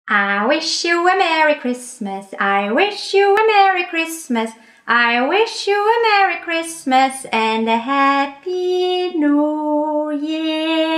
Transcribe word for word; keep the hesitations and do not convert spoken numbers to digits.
I wish you a Merry Christmas, I wish you a Merry Christmas, I wish you a Merry Christmas and a Happy New Year.